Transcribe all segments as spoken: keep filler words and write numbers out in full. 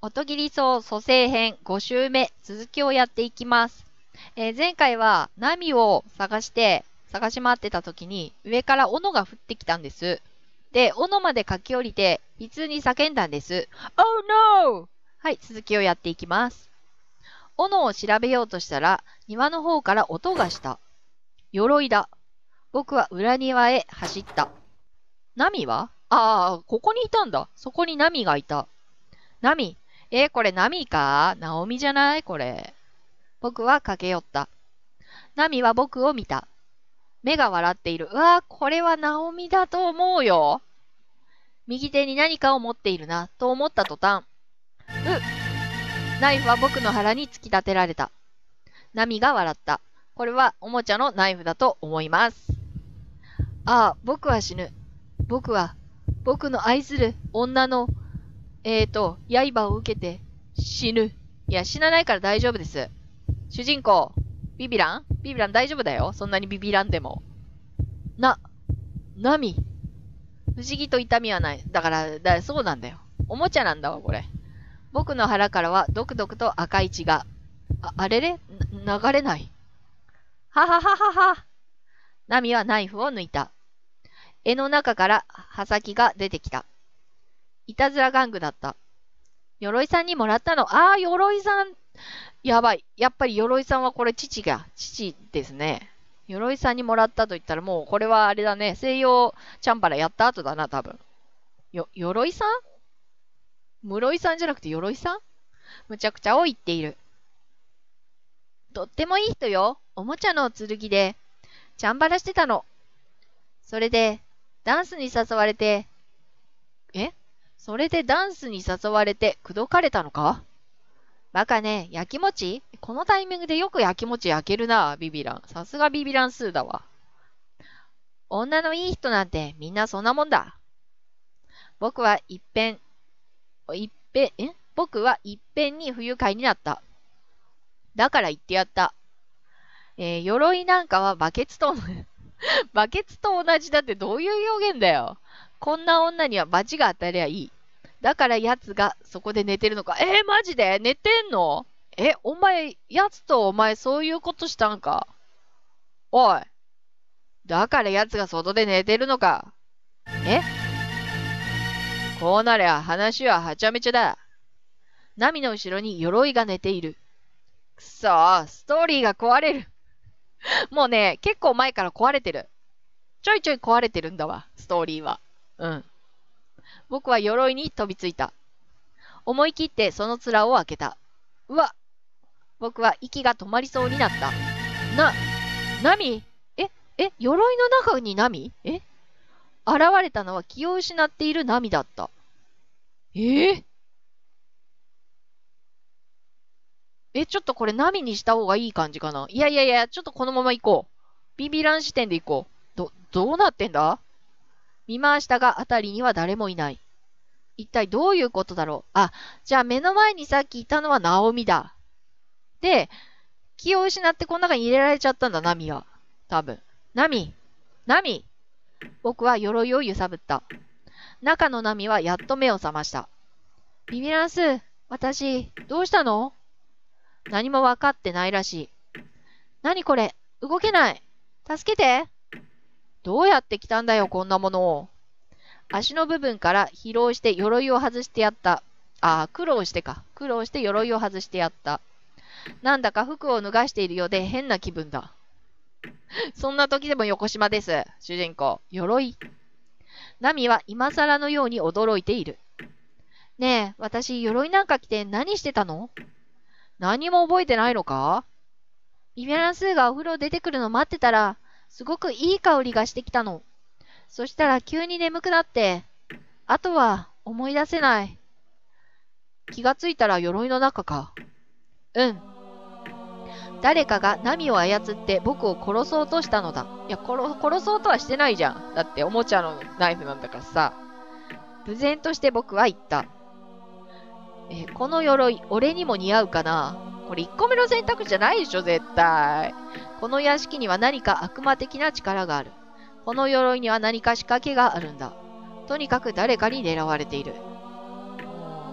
音切り草蘇生編ご週目、続きをやっていきます。えー前回はナミを探して、探し回ってた時に上から斧が降ってきたんです。で、斧まで駆け下りて、普通に叫んだんです。Oh no! はい、続きをやっていきます。斧を調べようとしたら、庭の方から音がした。鎧だ。僕は裏庭へ走った。ナミはああ、ここにいたんだ。そこにナミがいた。ナミ。えー、これナミかナオミじゃないこれ。僕は駆け寄った。ナミは僕を見た。目が笑っている。うわー、これはナオミだと思うよ。右手に何かを持っているな、と思った途端。うナイフは僕の腹に突き立てられた。ナミが笑った。これはおもちゃのナイフだと思います。ああ、僕は死ぬ。僕は、僕の愛する女の、えーと、刃を受けて死ぬ。いや、死なないから大丈夫です。主人公、ビビランビビラン大丈夫だよ。そんなにビビらんでも。な、ナミ。不思議と痛みはない。だから、だそうなんだよ。おもちゃなんだわ、これ。僕の腹からはドクドクと赤い血が。あ、あれれな流れない。ははははは。ナミはナイフを抜いた。柄の中から刃先が出てきた。いたずら玩具だった。鎧さんにもらったの。ああ、鎧さん。やばい。やっぱり鎧さんはこれ父が、父ですね。鎧さんにもらったと言ったらもうこれはあれだね。西洋チャンバラやった後だな、多分。よ、鎧さん室井さんじゃなくて鎧さんむちゃくちゃを言っている。とってもいい人よ。おもちゃの剣で、チャンバラしてたの。それで、ダンスに誘われて、えそれでダンスに誘われて、口説かれたのかバカね、焼きもちこのタイミングでよく焼きもち焼けるな、ビビラン。さすがビビランスーだわ。女のいい人なんてみんなそんなもんだ。僕は一遍、いっぺん、え僕は一遍に不愉快になった。だから言ってやった。えー、鎧なんかはバケツと、バケツと同じだってどういう表現だよ。こんな女には罰が当たりゃいい。だから奴がそこで寝てるのか。えー、マジで寝てんのえ、お前、奴とお前そういうことしたんかおい。だから奴が外で寝てるのか。えこうなりゃ話ははちゃめちゃだ。ナミの後ろに鎧が寝ている。くそー、ストーリーが壊れる。もうね、結構前から壊れてる。ちょいちょい壊れてるんだわ、ストーリーは。うん。僕は鎧に飛びついた。思い切ってその面を開けた。うわ僕は息が止まりそうになった。な、ナミえ、え、鎧の中にナミえ現れたのは気を失っているナミだった。えー、え、ちょっとこれナミにした方がいい感じかな。いやいやいや、ちょっとこのまま行こう。ビビラン視点で行こう。ど、どうなってんだ見回したがあたりには誰もいない。一体どういうことだろう。あ、じゃあ目の前にさっきいたのはナオミだ。で、気を失ってこの中に入れられちゃったんだ、ナミは。多分。ナミナミ僕は鎧を揺さぶった。中のナミはやっと目を覚ました。ビビランス、私、どうしたの何も分かってないらしい。何これ動けない。助けて。どうやって来たんだよ、こんなものを。足の部分から疲労して鎧を外してやった。ああ、苦労してか。苦労して鎧を外してやった。なんだか服を脱がしているようで変な気分だ。そんな時でも横島です。主人公。鎧。ナミは今更のように驚いている。ねえ、私、鎧なんか着て何してたの何も覚えてないのかビビランスーがお風呂出てくるの待ってたら、すごくいい香りがしてきたの。そしたら急に眠くなって、あとは思い出せない。気がついたら鎧の中か。うん。誰かがナミを操って僕を殺そうとしたのだ。いや、殺、殺そうとはしてないじゃん。だっておもちゃのナイフなんだからさ。無然として僕は言った。え、この鎧、俺にも似合うかなこれいっこめの選択じゃないでしょ、絶対。この屋敷には何か悪魔的な力がある。この鎧には何か仕掛けがあるんだ。とにかく誰かに狙われている。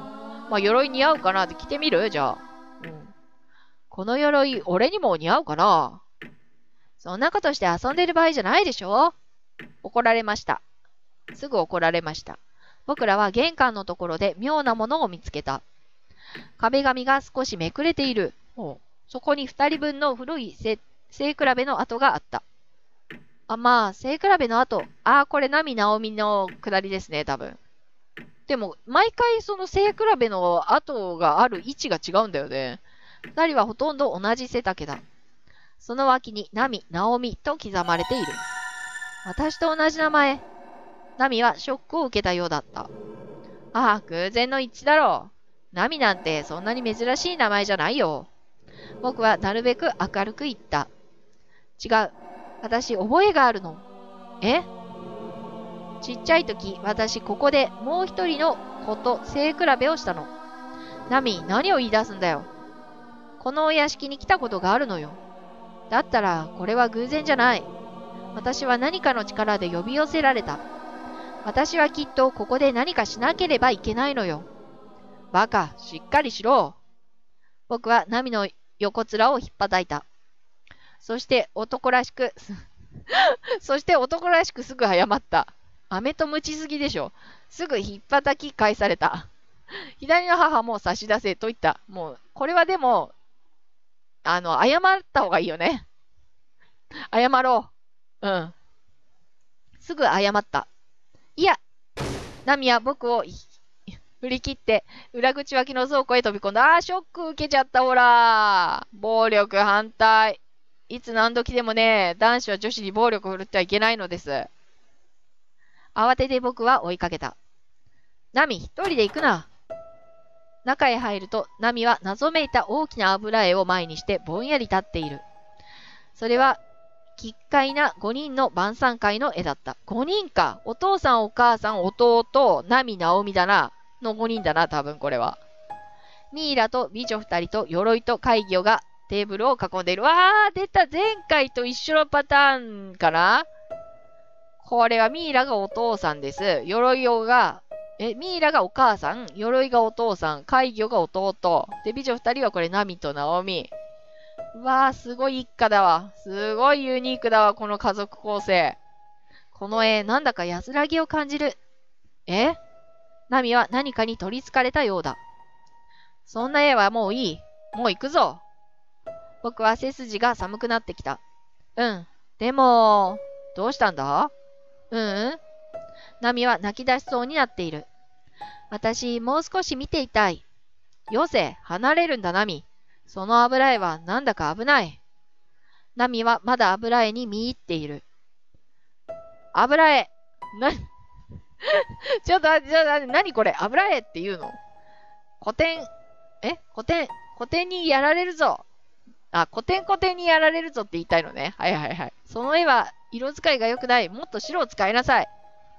まあ、鎧似合うかなって着てみるじゃあ。うん。この鎧、俺にも似合うかな？そんなことして遊んでる場合じゃないでしょ？怒られました。すぐ怒られました。僕らは玄関のところで妙なものを見つけた。壁紙が少しめくれている。そこに二人分の古い背比べの跡があった。あ、まあ、背比べの跡。ああ、これ、波直美の下りですね、多分。でも、毎回その背比べの跡がある位置が違うんだよね。二人はほとんど同じ背丈だ。その脇に、波直美と刻まれている。私と同じ名前。波はショックを受けたようだった。ああ、偶然の一致だろう。波なんてそんなに珍しい名前じゃないよ。僕はなるべく明るく言った。違う。私、覚えがあるの。え？ちっちゃい時、私、ここでもう一人の子と背比べをしたの。ナミ、何を言い出すんだよ。このお屋敷に来たことがあるのよ。だったら、これは偶然じゃない。私は何かの力で呼び寄せられた。私はきっとここで何かしなければいけないのよ。バカ、しっかりしろ。僕はナミの横面を引っ叩いた。そして男らしく、そして男らしくすぐ謝った。飴とムチすぎでしょ。すぐ引っ叩き返された。左の母も差し出せと言った。もう、これはでも、あの、謝った方がいいよね。謝ろう。うん。すぐ謝った。いや、ナミは僕を振り切って、裏口脇の倉庫へ飛び込んだ。あー、ショック受けちゃった、ほら。暴力反対。いつ何時でもね、男子は女子に暴力を振るってはいけないのです。慌てて僕は追いかけた。ナミ、一人で行くな。中へ入ると、ナミは謎めいた大きな油絵を前にしてぼんやり立っている。それは、奇怪なごにんの晩餐会の絵だった。ごにんか。お父さん、お母さん、弟、ナミ、ナオミだな。のごにんだな、多分これは。ミイラと美女ふたりと鎧と怪魚がテーブルを囲んでいる。わー、出た。前回と一緒のパターンかな。これはミイラがお父さんです。鎧が、え、ミイラがお母さん、鎧がお父さん、怪魚が弟。で、美女ふたりはこれナミとナオミ。わー、すごい一家だわ。すごいユニークだわ、この家族構成。この絵、なんだか安らぎを感じる。え？ナミは何かに取り憑かれたようだ。そんな絵はもういい。もう行くぞ。僕は背筋が寒くなってきた。うん。でも、どうしたんだ？うんうん。ナミは泣き出しそうになっている。私、もう少し見ていたい。よせ、離れるんだ、ナミ。その油絵はなんだか危ない。ナミはまだ油絵に見入っている。油絵。な、ちょっと待って、ちょっと待って、何これ？油絵って言うの？古典、え古典、古典にやられるぞ。あ、古典古典にやられるぞって言いたいのね。はいはいはい。その絵は色使いが良くない。もっと白を使いなさい。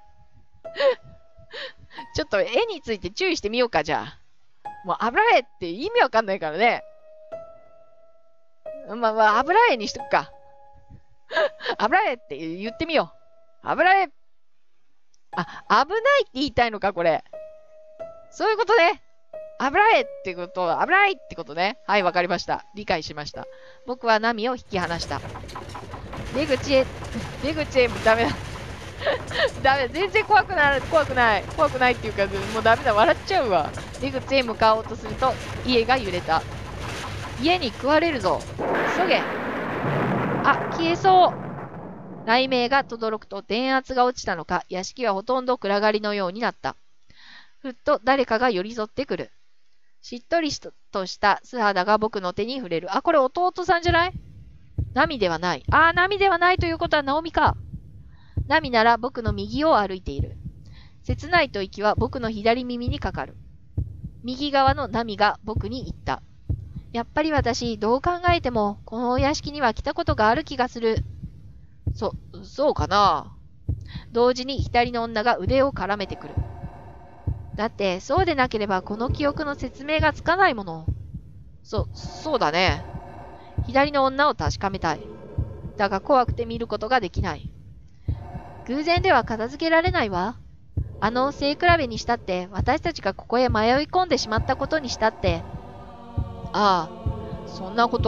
ちょっと絵について注意してみようか、じゃあ。もう油絵って意味わかんないからね。まあまあ、油絵にしとくか。油絵って言ってみよう。油絵。あ、危ないって言いたいのか、これ。そういうことね。油絵ってこと、危ないってことね。はい、わかりました。理解しました。僕はナミを引き離した。出口へ、出口へ、ダメだ。ダメ、全然怖くない、怖くない。怖くないっていうか、もうダメだ、笑っちゃうわ。出口へ向かおうとすると、家が揺れた。家に食われるぞ。急げ。あ、消えそう。雷鳴が轟くと電圧が落ちたのか、屋敷はほとんど暗がりのようになった。ふっと誰かが寄り添ってくる。しっとりとした素肌が僕の手に触れる。あ、これ弟さんじゃない？ナミではない。あ、ナミではないということはナオミか。ナミなら僕の右を歩いている。切ない吐息は僕の左耳にかかる。右側のナミが僕に言った。やっぱり私、どう考えても、このお屋敷には来たことがある気がする。そ、そうかな。同時に左の女が腕を絡めてくる。だって、そうでなければこの記憶の説明がつかないもの。そ、そうだね。左の女を確かめたい。だが怖くて見ることができない。偶然では片付けられないわ。 あの背比べにしたって、私たちがここへ迷い込んでしまったことにしたって。ああ、そんなこと。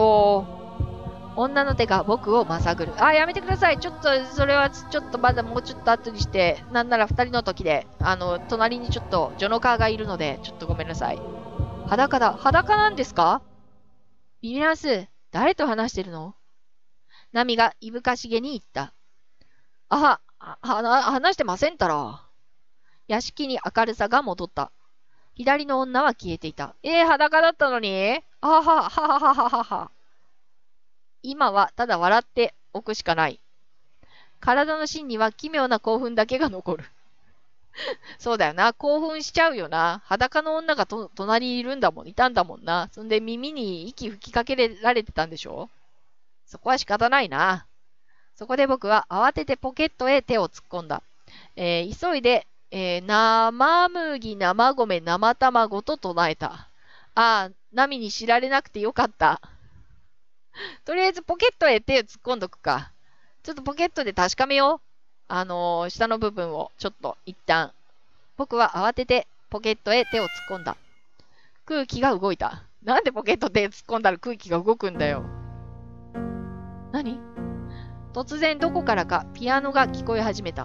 女の手が僕をまさぐる。あ、やめてください。ちょっと、それはちょっとまだもうちょっと後にして、なんなら二人の時で、あの、隣にちょっとジョノカーがいるので、ちょっとごめんなさい。裸だ。裸なんですか？ビビランス、誰と話してるの？ナミがいぶかしげに言った。あは、は、は話してませんたら。屋敷に明るさが戻った。左の女は消えていた。えー、裸だったのに？あははははははは。今はただ笑っておくしかない。体の芯には奇妙な興奮だけが残る。そうだよな。興奮しちゃうよな。裸の女がと隣にいるんだもん、いたんだもんな。そんで耳に息吹きかけられてたんでしょ？そこは仕方ないな。そこで僕は慌ててポケットへ手を突っ込んだ。えー、急いで、えー、生麦、生米、生卵と唱えた。ああ、ナミに知られなくてよかった。とりあえずポケットへ手を突っ込んどくか。ちょっとポケットで確かめよう。あのー、下の部分をちょっと一旦。僕は慌ててポケットへ手を突っ込んだ。空気が動いた。なんでポケットで突っ込んだら空気が動くんだよ。何？突然どこからかピアノが聞こえ始めた。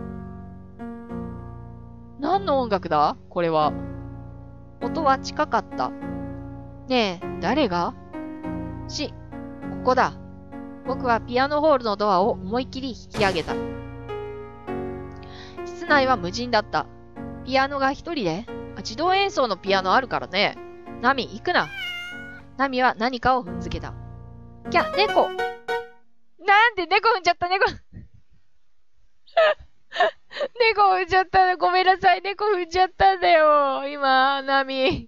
何の音楽だ？これは。音は近かった。ねえ、誰が？し、ここだ。僕はピアノホールのドアを思いっきり引き上げた。室内は無人だった。ピアノが一人で？あ、自動演奏のピアノあるからね。ナミ、行くな。ナミは何かを踏んづけた。キャ、猫！なんで猫踏んじゃった猫猫踏んじゃったの。ごめんなさい。猫踏んじゃったんだよ。今、ナミ。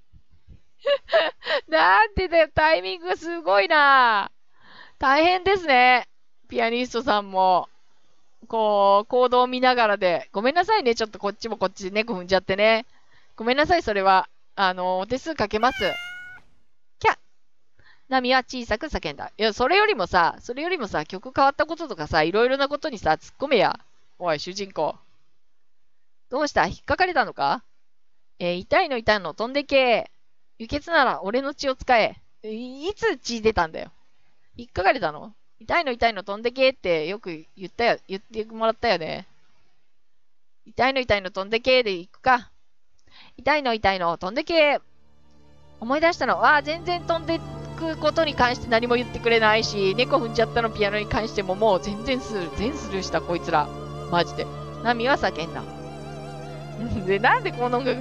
なんでだよ。タイミングがすごいな。大変ですね。ピアニストさんも。こう、行動を見ながらで。ごめんなさいね。ちょっとこっちもこっちで猫踏んじゃってね。ごめんなさい。それは。あの、お手数かけます。キャッ。ナミは小さく叫んだ。いや、それよりもさ、それよりもさ、曲変わったこととかさ、いろいろなことにさ、突っ込めや。おい、主人公。どうした？引っかかれたのか？えー、痛いの痛いの飛んでけ。輸血なら俺の血を使え。いつ血出たんだよ。引っかかれたの？痛いの痛いの飛んでけってよく言ったよ、言ってもらったよね。痛いの痛いの飛んでけで行くか。痛いの痛いの飛んでけ。思い出したのは、全然飛んでくことに関して何も言ってくれないし、猫踏んじゃったのピアノに関してももう全然スルー、全スルーしたこいつら。マジで。ナミは叫んだ。で、なんでこの音楽、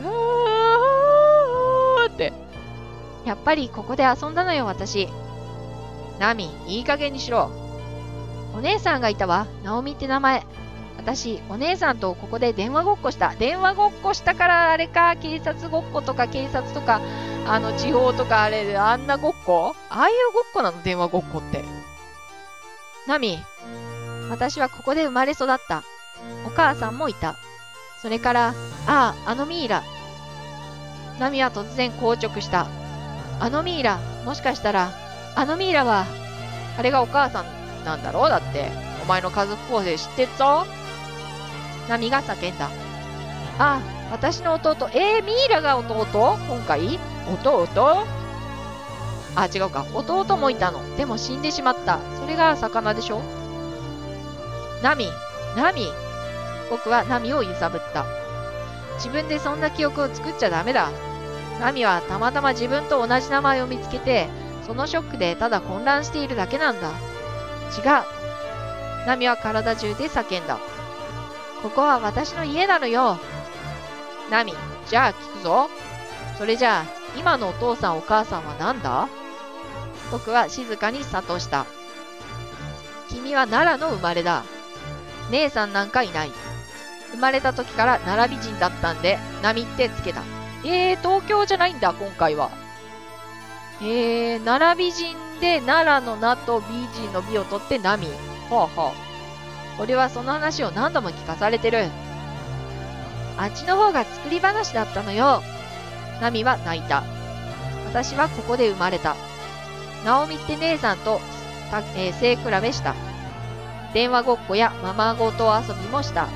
って。やっぱりここで遊んだのよ、私。ナミ、いい加減にしろ。お姉さんがいたわ。ナオミって名前。私、お姉さんとここで電話ごっこした。電話ごっこしたからあれか、警察ごっことか警察とか、あの、地方とかあれで、あんなごっこ？ああいうごっこなの、電話ごっこって。ナミ、私はここで生まれ育った。お母さんもいた。それから、ああ、あのミイラ。ナミは突然硬直した。あのミイラ、もしかしたら、あのミイラは、あれがお母さんなんだろう？だって、お前の家族構成知ってっぞ。ナミが叫んだ。ああ、私の弟。えー、ミイラが弟？今回？弟？あ、違うか。弟もいたの。でも死んでしまった。それが魚でしょ？ナミ、ナミ。僕はナミを揺さぶった。自分でそんな記憶を作っちゃダメだ。ナミはたまたま自分と同じ名前を見つけて、そのショックでただ混乱しているだけなんだ。違う。ナミは体中で叫んだ。ここは私の家なのよ。ナミ、じゃあ聞くぞ。それじゃあ、今のお父さんお母さんは何だ？僕は静かに諭した。君は奈良の生まれだ。姉さんなんかいない。生まれた時から奈良美人だったんで、ナミってつけた。えー、東京じゃないんだ、今回は。えー、奈良美人で、奈良の名と美人の美を取ってナミ。ほうほう。俺はその話を何度も聞かされてる。あっちの方が作り話だったのよ。ナミは泣いた。私はここで生まれた。ナオミって姉さんと、えー、背比べした。電話ごっこやままごと遊びもした。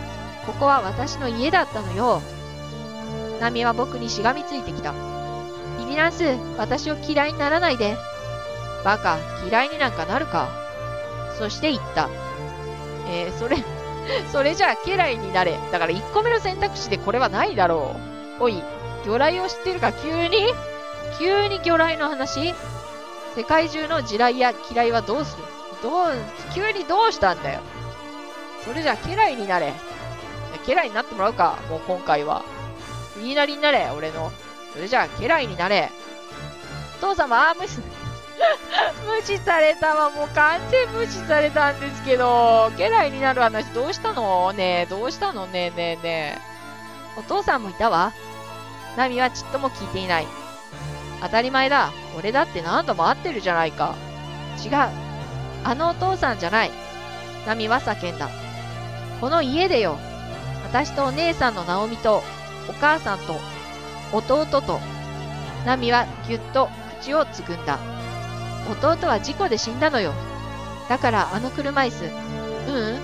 ここは私の家だったのよ。ナミは僕にしがみついてきた。ビビランス、私を嫌いにならないで。バカ、嫌いになんかなるか。そして言った。えー、それ、それじゃあ家来になれ。だからいっこめの選択肢でこれはないだろう。おい、魚雷を知ってるか急に急に魚雷の話。世界中の地雷や嫌いはどうする？どう、急にどうしたんだよ。それじゃあ家来になれ。家来になってもらうか、もう今回は。言いなりになれ、俺の。それじゃあ家来になれ。お父様、あー、無視、無視されたわ。もう完全無視されたんですけど、家来になる話どうしたのねえ、どうしたのねえねえねえ。お父さんもいたわ。ナミはちっとも聞いていない。当たり前だ。俺だって何度も会ってるじゃないか。違う。あのお父さんじゃない。ナミは叫んだ。この家でよ。私とお姉さんのナオミと、お母さんと、弟と。ナミはぎゅっと口をつぐんだ。弟は事故で死んだのよ。だからあの車椅子。ううん。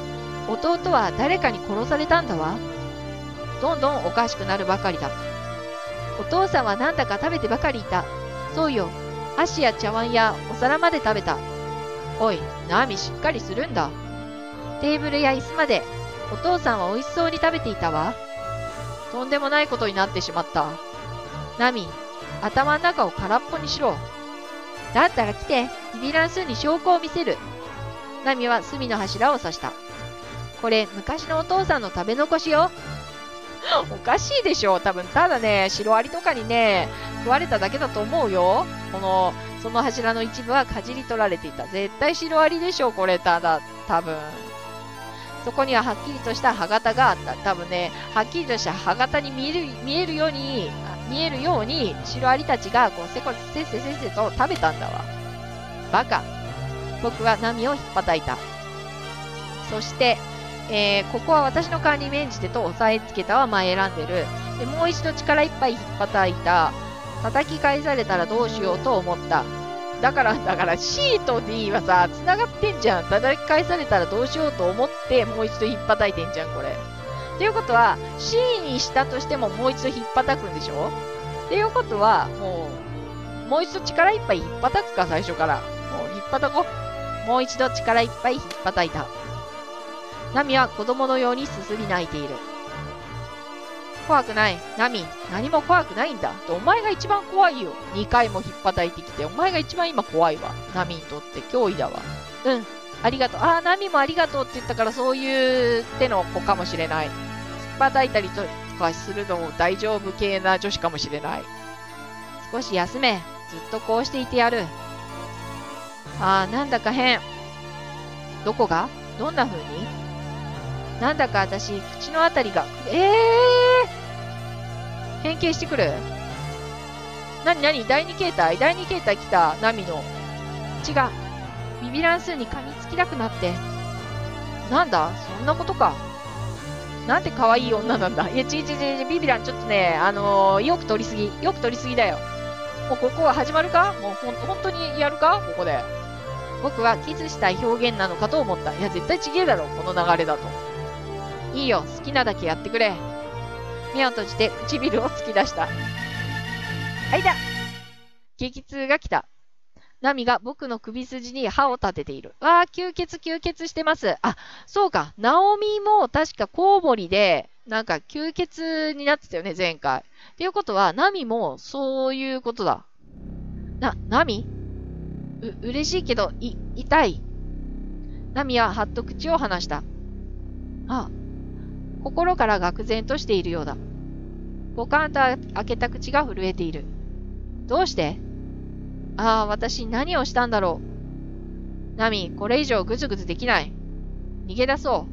弟は誰かに殺されたんだわ。どんどんおかしくなるばかりだ。お父さんはなんだか食べてばかりいた。そうよ。箸や茶碗やお皿まで食べた。おい、ナミしっかりするんだ。テーブルや椅子まで、お父さんは美味しそうに食べていたわ。とんでもないことになってしまった。ナミ、頭の中を空っぽにしろ。だったら来て、ビビランスに証拠を見せる。ナミは隅の柱を指した。これ、昔のお父さんの食べ残しよ。おかしいでしょ。多分、ただね、シロアリとかにね、食われただけだと思うよ。この、その柱の一部はかじり取られていた。絶対シロアリでしょ、これ、ただ、多分。そこにははっきりとした歯型があった。多分ね、はっきりとした歯型に見える、見えるように、見えるように、シロアリたちが、こう、せこせっせせっせと食べたんだわ。バカ。僕はナミを引っ叩いた。そして、えー、ここは私の勘に免じてと押さえつけたは前選んでる。で、もう一度力いっぱい引っ叩いた。叩き返されたらどうしようと思った。だから、だから C と D はさ、繋がってんじゃん。叩き返されたらどうしようと思って、もう一度引っ叩いてんじゃん、これ。っていうことは、C にしたとしてももう一度引っ叩くんでしょ？っていうことは、もう、もう一度力いっぱい引っ叩くか、最初から。もう引っ叩こう。もう一度力いっぱい引っ叩いた。ナミは子供のようにすすり泣いている。怖くない。ナミ、何も怖くないんだ。お前が一番怖いよ。にかいも引っ叩いてきて、お前が一番今怖いわ。ナミにとって脅威だわ。うん、ありがとう。ああ、ナミもありがとうって言ったからそういう手の子かもしれない。引っ叩いたりとかするのも大丈夫系な女子かもしれない。少し休め。ずっとこうしていてやる。ああ、なんだか変。どこが？どんな風に？なんだか私、口のあたりが、ええー、変形してくる。なになにだいに形態だいに形態来た。ナミの。違う。ビビランスに噛みつきたくなって。なんだそんなことか。なんて可愛い女なんだ。いや、ちいちいちい、ビビランちょっとね、あのー、よく取りすぎ。よく取りすぎだよ。もうここは始まるか？もうほん、本当にやるか？ここで。僕はキスしたい表現なのかと思った。いや、絶対ちげえだろ。この流れだと。いいよ、好きなだけやってくれ。目を閉じて唇を突き出した。あいだ！激痛が来た。ナミが僕の首筋に歯を立てている。わあ、吸血吸血してます。あ、そうか。ナオミも確かコウモリで、なんか吸血になってたよね、前回。っていうことは、ナミもそういうことだ。な、ナミ？う、嬉しいけど、い、痛い。ナミははっと口を離した。あ、心から愕然としているようだ。ポカンと開けた口が震えている。どうして？ああ、私何をしたんだろう。ナミ、これ以上ぐずぐずできない。逃げ出そう。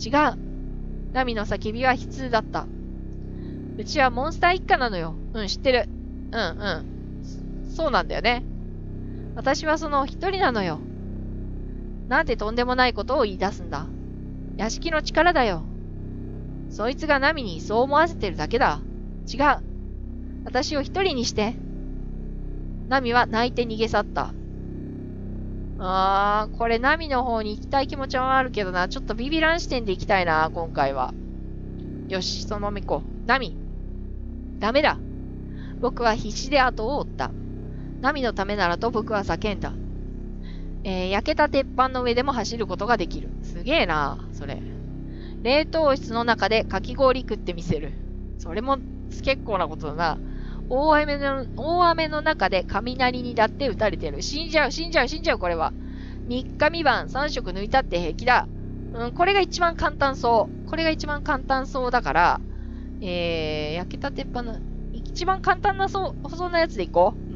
違う。ナミの叫びは悲痛だった。うちはモンスター一家なのよ。うん、知ってる。うん、うん。そうなんだよね。私はその一人なのよ。なんてとんでもないことを言い出すんだ。屋敷の力だよ。そいつがナミにそう思わせてるだけだ。違う。私を一人にして。ナミは泣いて逃げ去った。あー、これナミの方に行きたい気持ちはあるけどな。ちょっとビビラン視点で行きたいな、今回は。 よし、そのまま行こう。ナミ。ダメだ。僕は必死で後を追った。ナミのためならと僕は叫んだ。えー、焼けた鉄板の上でも走ることができる。すげえな、それ。冷凍室の中でかき氷食ってみせる。それも結構なことだな。大雨の、大雨の中で雷にだって打たれてる。死んじゃう、死んじゃう、死んじゃう、これは。みっかみばんさん食抜いたって平気だ。うん、これが一番簡単そう。これが一番簡単そうだから、えー、焼けた鉄板の、一番簡単なそう、そんなやつでいこう。うん、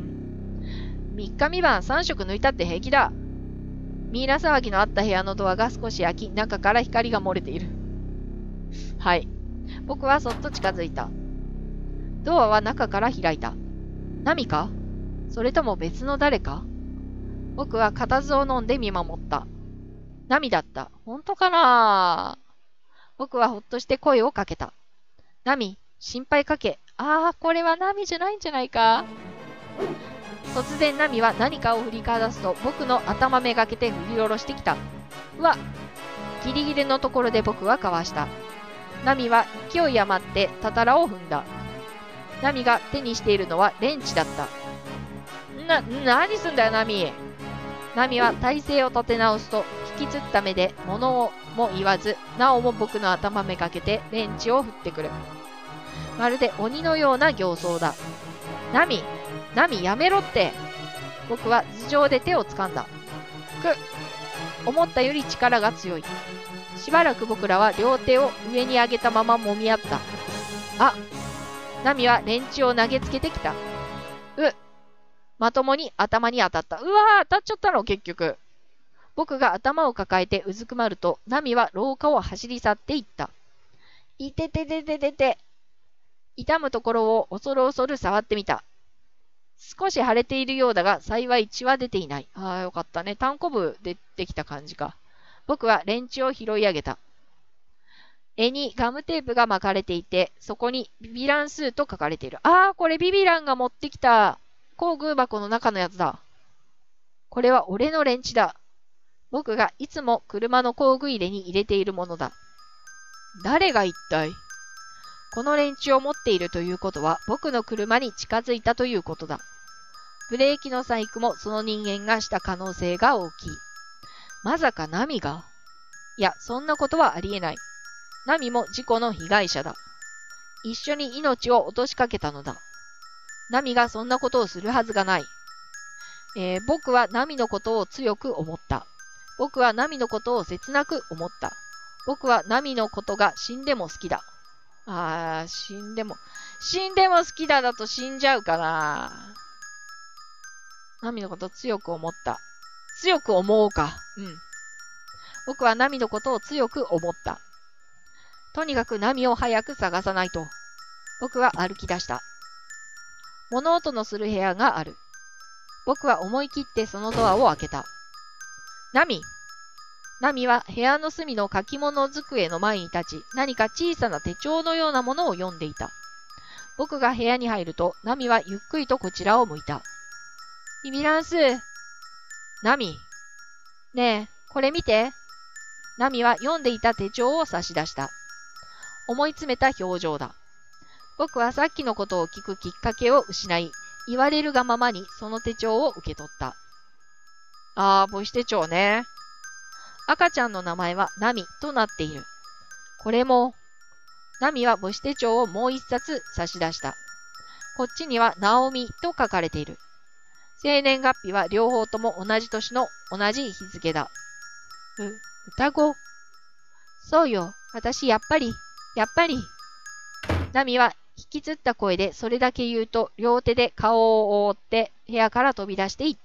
みっかみばんさん食抜いたって平気だ。ミイラ騒ぎのあった部屋のドアが少し開き、中から光が漏れている。はい。僕はそっと近づいた。ドアは中から開いた。ナミか？それとも別の誰か？僕は固唾を飲んで見守った。ナミだった。本当かな？僕はほっとして声をかけた。ナミ、心配かけ。ああ、これはナミじゃないんじゃないか？突然ナミは何かを振りかざすと僕の頭めがけて振り下ろしてきた。うわ！ギリギリのところで僕はかわした。ナミは勢い余ってたたらを踏んだ。ナミが手にしているのはレンチだった。な、何すんだよ、ナミ。ナミは体勢を立て直すと、引きつった目で物も言わず、なおも僕の頭めかけてレンチを振ってくる。まるで鬼のような形相だ。ナミ、ナミやめろって。僕は頭上で手を掴んだ。く、思ったより力が強い。しばらく僕らは両手を上に上げたまま揉み合った。あ、ナミはレンチを投げつけてきた。う、まともに頭に当たった。うわー、当たっちゃったの、結局。僕が頭を抱えてうずくまると、ナミは廊下を走り去っていった。いてててててて。痛むところを恐る恐る触ってみた。少し腫れているようだが、幸い血は出ていない。ああ、よかったね。単行部出てきた感じか。僕はレンチを拾い上げた。絵にガムテープが巻かれていて、そこにビビランスーと書かれている。ああ、これビビランが持ってきた工具箱の中のやつだ。これは俺のレンチだ。僕がいつも車の工具入れに入れているものだ。誰が一体？このレンチを持っているということは、僕の車に近づいたということだ。ブレーキの細工もその人間がした可能性が大きい。まさかナミが？いや、そんなことはありえない。ナミも事故の被害者だ。一緒に命を落としかけたのだ。ナミがそんなことをするはずがない。えー、僕はナミのことを強く思った。僕はナミのことを切なく思った。僕はナミのことが死んでも好きだ。あー、死んでも、死んでも好きだだと死んじゃうかな。ナミのことを強く思った。強く思おうか。うん。僕はナミのことを強く思った。とにかくナミを早く探さないと。僕は歩き出した。物音のする部屋がある。僕は思い切ってそのドアを開けた。ナミ。ナミは部屋の隅の書き物机の前に立ち、何か小さな手帳のようなものを読んでいた。僕が部屋に入ると、ナミはゆっくりとこちらを向いた。ビビランス。ナミ。ねえ、これ見て。ナミは読んでいた手帳を差し出した。思い詰めた表情だ。僕はさっきのことを聞くきっかけを失い、言われるがままにその手帳を受け取った。あー、母子手帳ね。赤ちゃんの名前はナミとなっている。これも、ナミは母子手帳をもう一冊差し出した。こっちにはナオミと書かれている。生年月日は両方とも同じ年の同じ日付だ。う、双子。そうよ、私やっぱり、やっぱり。ナミは引きつった声でそれだけ言うと、両手で顔を覆って部屋から飛び出していった。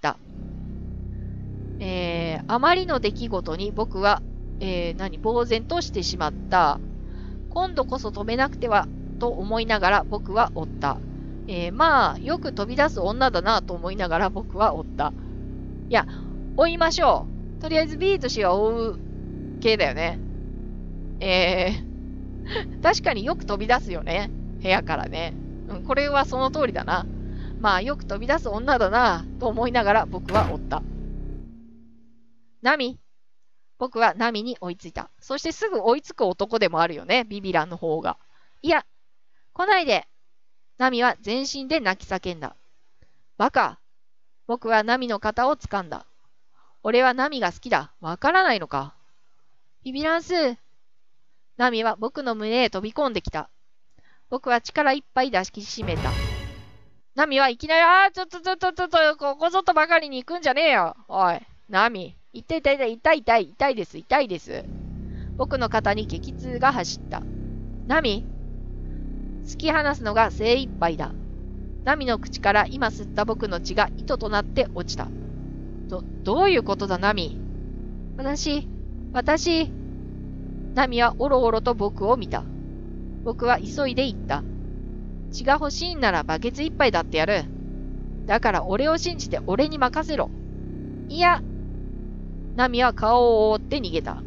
えー、あまりの出来事に僕は、えー、何、呆然としてしまった。今度こそ止めなくては、と思いながら僕は追った。えー、まあ、よく飛び出す女だなと思いながら僕は追った。いや、追いましょう。とりあえず B と C は追う系だよね。えー、確かによく飛び出すよね。部屋からね。うん、これはその通りだな。まあ、よく飛び出す女だなと思いながら僕は追った。ナミ。僕はナミに追いついた。そしてすぐ追いつく男でもあるよね。ビビランの方が。 いや、来ないで。ナミは全身で泣き叫んだ。バカ。僕はナミの肩を掴んだ。俺はナミが好きだ。わからないのか。ビビランス。ナミは僕の胸へ飛び込んできた。僕は力いっぱい抱きしめた。ナミはいきなり、ああ、ちょっとちょっとちょっと、ここぞとばかりに行くんじゃねえよ。おい、ナミ。痛い痛い痛い痛い痛い痛いです、痛いです。僕の肩に激痛が走った。ナミ突き放すのが精一杯だ。ナミの口から今吸った僕の血が糸となって落ちた。ど、どういうことだ、ナミ。私、私。ナミはおろおろと僕を見た。僕は急いで言った。血が欲しいんならバケツ一杯だってやる。だから俺を信じて俺に任せろ。いや。ナミは顔を覆って逃げた。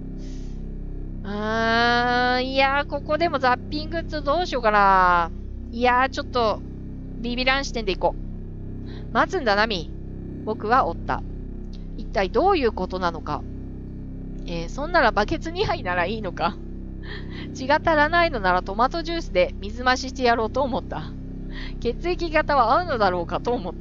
あー、いや、ここでもザッピングッズどうしようかな。いや、ちょっと、ビビラン視点で行こう。待つんだ、ナミ。僕は追った。一体どういうことなのか。えー、そんならバケツにはいならいいのか。血が足らないのならトマトジュースで水増ししてやろうと思った。血液型は合うのだろうかと思った。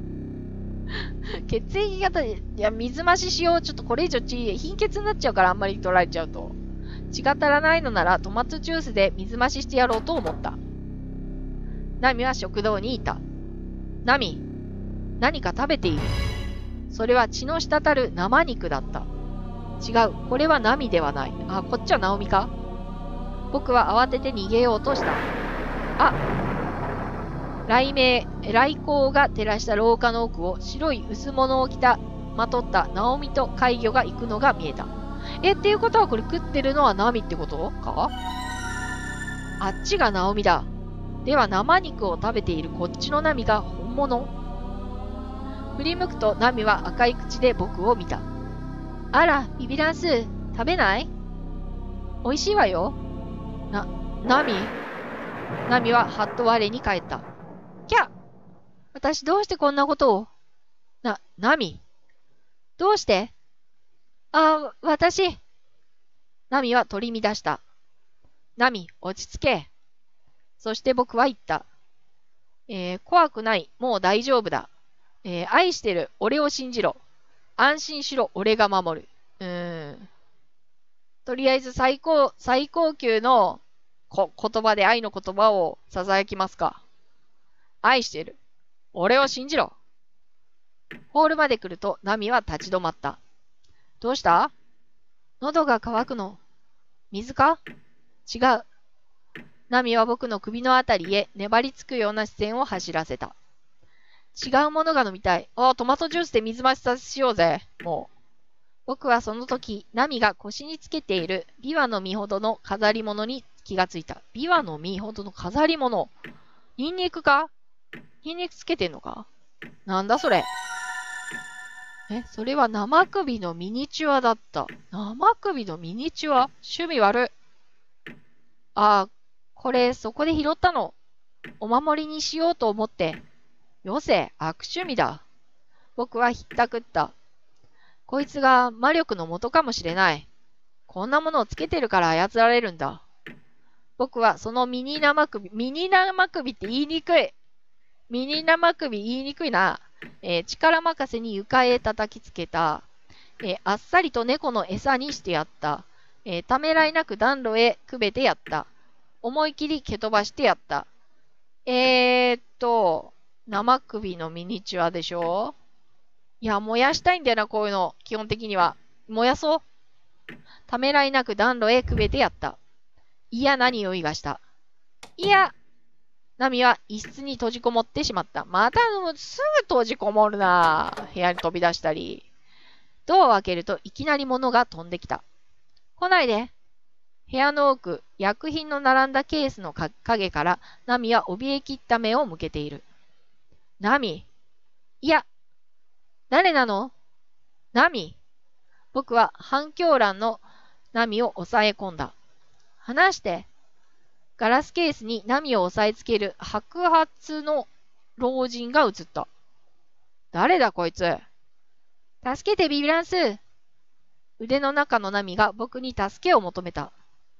血液型で、いや、水増ししよう。ちょっとこれ以上血、貧血になっちゃうからあんまり取られちゃうと。血が足らないのならトマトジュースで水増ししてやろうと思った。ナミは食堂にいた。ナミ、何か食べている。それは血の滴る生肉だった。違う、これはナミではない。あ、こっちはナオミか。僕は慌てて逃げようとした。あ、雷鳴、雷光が照らした廊下の奥を白い薄物を着た、まとったナオミと怪魚が行くのが見えた。え、っていうことはこれ食ってるのはナミってことか。あっちがナオミだ。では生肉を食べているこっちのナミが本物。振り向くとナミは赤い口で僕を見た。あら、ビビランス、食べない？美味しいわよ。な、ナミ？ナミははっと我に返った。キャッ！私どうしてこんなことを？な、ナミ？どうして？あ、私。ナミは取り乱した。ナミ、落ち着け。そして僕は言った。えー、怖くない。もう大丈夫だ。えー、愛してる。俺を信じろ。安心しろ。俺が守る。うーん。とりあえず最高、最高級のこ言葉で愛の言葉を囁きますか。愛してる。俺を信じろ。ホールまで来るとナミは立ち止まった。どうした？喉が渇くの。水か？違う。ナミは僕の首のあたりへ粘りつくような視線を走らせた。違うものが飲みたい。ああ、トマトジュースで水増しさせしようぜ。もう。僕はその時、ナミが腰につけているビワの実ほどの飾り物に気がついた。ビワの実ほどの飾り物。ニンニクか？ニンニクつけてんのか？なんだそれ。え、それは生首のミニチュアだった。生首のミニチュア？趣味悪い。ああ、これそこで拾ったの。お守りにしようと思って。よせ、悪趣味だ。僕はひったくった。こいつが魔力の元かもしれない。こんなものをつけてるから操られるんだ。僕はそのミニ生首、ミニ生首って言いにくい。ミニ生首言いにくいな。えー、力任せに床へ叩きつけた。えー、あっさりと猫の餌にしてやった。えー、ためらいなく暖炉へくべてやった。思い切り蹴飛ばしてやった。えーっと、生首のミニチュアでしょ？いや、燃やしたいんだよな、こういうの。基本的には。燃やそう。ためらいなく暖炉へくべてやった。嫌な匂いがした。いや、ナミは一室に閉じこもってしまった。また、すぐ閉じこもるな。部屋に飛び出したり。ドアを開けるといきなり物が飛んできた。来ないで。部屋の奥、薬品の並んだケースの影からナミは怯えきった目を向けている。ナミ。いや、誰なの？ナミ。僕は反響欄のナミを押さえ込んだ。話して。ガラスケースにナミを押さえつける白髪の老人が映った。誰だこいつ。助けてビビランス。腕の中のナミが僕に助けを求めた。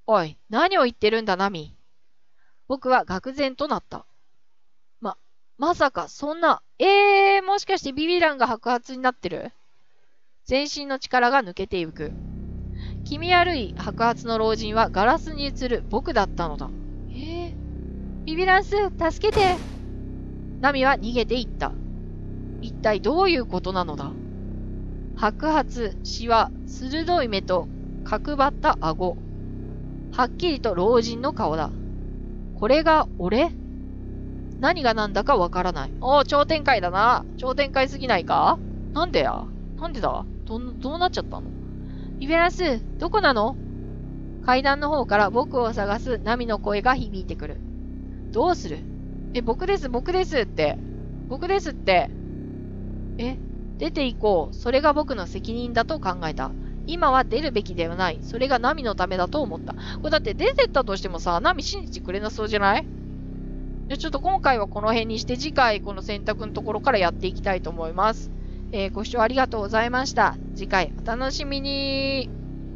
おい、何を言ってるんだ、ナミ。僕は愕然となった。ま、まさか、そんな、えー、もしかしてビビランが白髪になってる？全身の力が抜けてゆく。気味悪い白髪の老人はガラスに映る僕だったのだ。えー、ビビランス、助けて。ナミは逃げていった。一体どういうことなのだ？白髪、シワ、鋭い目と角張った顎。はっきりと老人の顔だ。これが俺？何が何だかわからない。おー、超展開だな。超展開すぎないか？なんでや？なんでだ？ど、どうなっちゃったの？ビビランス、どこなの？階段の方から僕を探すナミの声が響いてくる。どうする？え、僕です、僕ですって。僕ですって。え、出て行こう。それが僕の責任だと考えた。今は出るべきではない。それがナミのためだと思った。これだって出てったとしてもさ、ナミ信じてくれなそうじゃない？じゃちょっと今回はこの辺にして次回この選択のところからやっていきたいと思います。えー、ご視聴ありがとうございました。次回お楽しみに。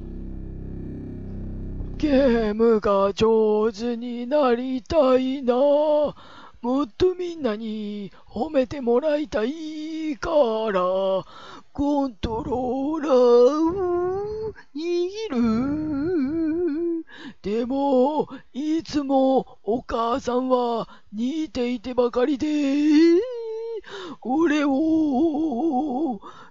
ゲームが上手になりたいな。もっとみんなに褒めてもらいたいから、コントローラーを握る。でも、いつもお母さんは似ていてばかりで、俺を